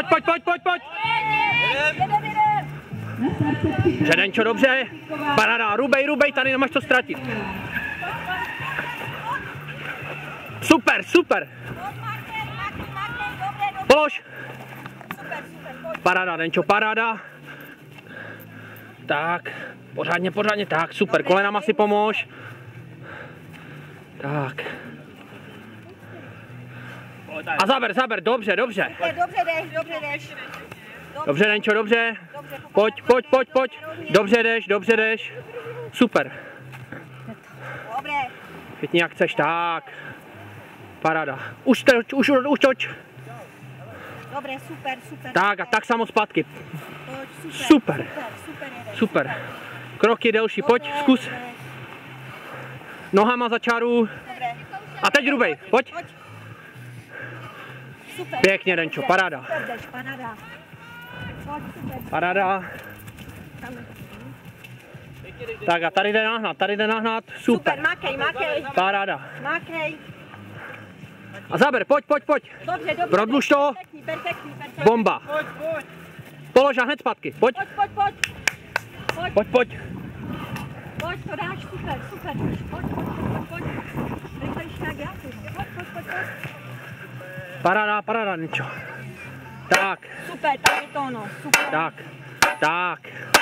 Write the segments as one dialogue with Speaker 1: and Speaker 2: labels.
Speaker 1: Pojď, pojď, pojď, pojď, pojď. Dobře, Denčo, dobře. Paráda, rubej, tady nemáš co ztratit. Super, super. Polož. Paráda, Denčo, paráda. Tak, pořádně, tak, super, kolenama si pomož. Tak. A zaber, dobře.
Speaker 2: Dobře jdeš.
Speaker 1: Dobře, Denčo, dobře. Pojď. Dobře jdeš. Super.
Speaker 2: Dobré.
Speaker 1: Chytni jak chceš, tak. Paráda. Už toč.
Speaker 2: Dobré, super.
Speaker 1: Tak a tak samo zpátky.
Speaker 2: Pojď,
Speaker 1: Super. Kroky delší, pojď, zkus. Nohama za čáru.
Speaker 2: Dobré.
Speaker 1: A teď rubej, pojď.
Speaker 2: Super.
Speaker 1: Pěkně, Denčo, paráda. Paráda. Tak a tady jde nahnat, super.
Speaker 2: Makej.
Speaker 1: Paráda.
Speaker 2: Makej.
Speaker 1: A zaber, pojď.
Speaker 2: Dobře.
Speaker 1: Prodluž to.
Speaker 2: Perfektní.
Speaker 1: Bomba. Polož a hned zpátky, pojď. Pojď.
Speaker 2: Pojď, to dáš, super. Pojď. Rychlejší jak já. Pojď.
Speaker 1: Paráda, Denčo. Tak.
Speaker 2: Super, tak je to ono, super.
Speaker 1: Tak.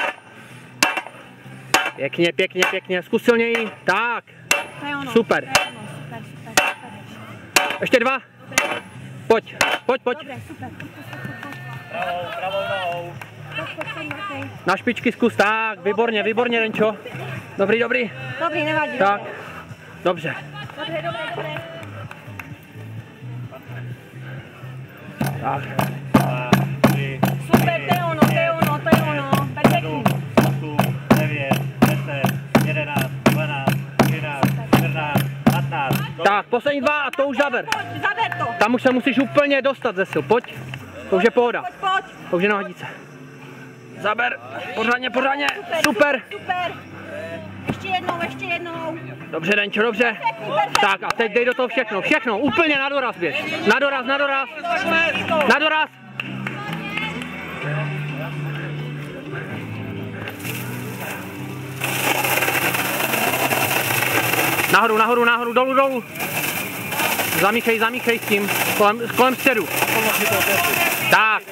Speaker 1: Pěkně, zkus silněji, tak.
Speaker 2: To je ono.
Speaker 1: Super.
Speaker 2: Super.
Speaker 1: Ještě 2. Pojď.
Speaker 2: Dobré, super.
Speaker 3: Pravou nohou.
Speaker 1: Na špičky zkus, tak, výborně, Denčo. Dobrý.
Speaker 2: Dobrý, nevadí.
Speaker 1: Tak, dobře.
Speaker 2: Dobré.
Speaker 1: Tak.
Speaker 3: 2, 3,
Speaker 2: Super, to je ono. Perfektní.
Speaker 3: 8, 9, 10, 11, 12, 13, 14, 15.
Speaker 1: Tak, poslední 2 a to už zaber.
Speaker 2: Zaber to.
Speaker 1: Tam už se musíš úplně dostat ze sil, pojď. To už je pohoda.
Speaker 2: Pojď.
Speaker 1: To už je na hodice. Zaber, pořádně, super.
Speaker 2: Ještě jednou.
Speaker 1: Dobře, Denčo, dobře. Tak a teď dej do toho všechno, úplně na doraz běž. Na doraz. Nahoru, dolů. Zamíchej s tím, kolem středu. Tak.